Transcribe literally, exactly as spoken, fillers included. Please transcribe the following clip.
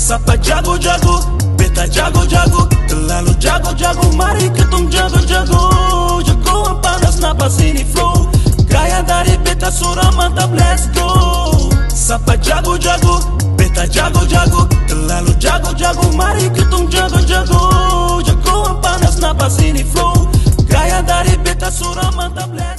Sapa jago-jago, beta jago-jago, terlalu jago-jago, mari ketum jago-jago. Jagoan panas napas ini flow, gaya dari beta surah mantap, let's go. Sapa jago-jago, beta jago-jago, terlalu jago-jago, mari ketum jago-jago. Jagoan panas napas ini flow, gaya dari beta surah mantap, let's go.